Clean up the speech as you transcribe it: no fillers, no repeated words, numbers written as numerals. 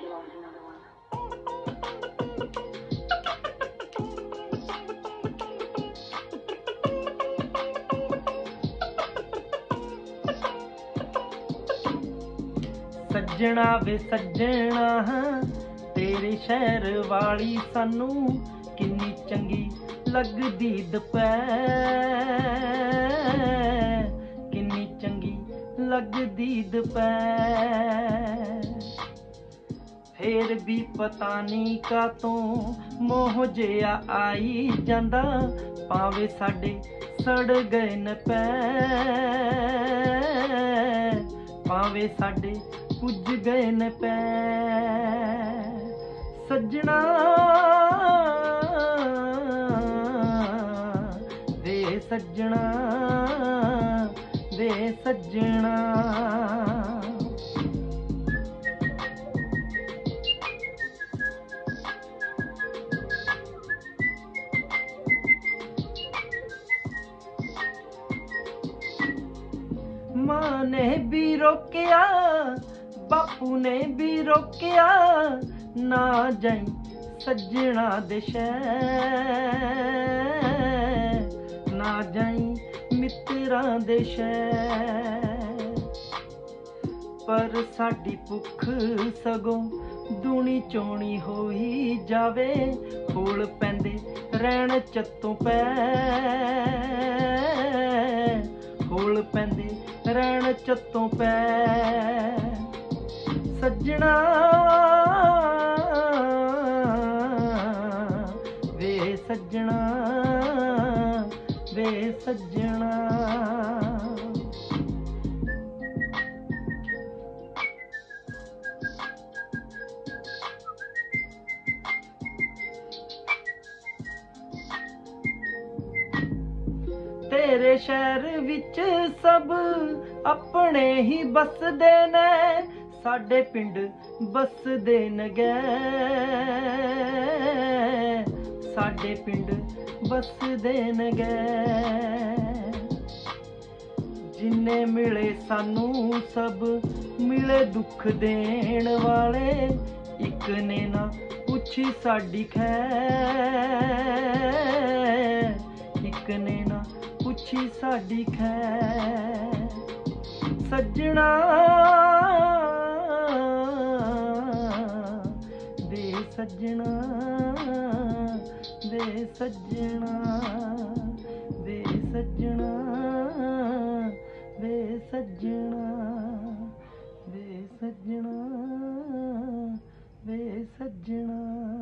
lost another one. सज्जणा वे सज्जणा तेरे शहर वाली सानू किन्नी चंगी लगदी दुपहर, किन्नी चंगी लगदी दुपहर। फिर भी पता नहीं कातों मोह जिहा आई जांदा, भावें साडे सड़ गए न पैर, भावें साडे पुज गए न पैर। सज्जणा वे सज्जणा वे सज्जणा। मां ने भी रोकिया बापू ने भी रोकिया, ना जाई सज्जणा दे शहर, ना जाई मित्रां दे शहर। पर साडी भुख सगों दूनी चोणी होई जावे, कोल पैंदे रहण चत्तों पैर, कोल पैंदे रहण चत्तों पैर। सज्जणा वे सज्जणा वे सज्जणा। तेरे शहर विच सब अपने ही बसदे ने, साडे पिंड बसदे न गए, साडे पिंड बसदे न गए। जिन्ने मिले सानू सब मिले दुख देण वाले, इक ने ना पुछी साडी खैर, इक ने ना पुछी साडी खैर। सज्जणा वे सज्जणा वे सज्जणा वे सज्जणा वे सज्जणा वे सज्जणा वे सज्जणा।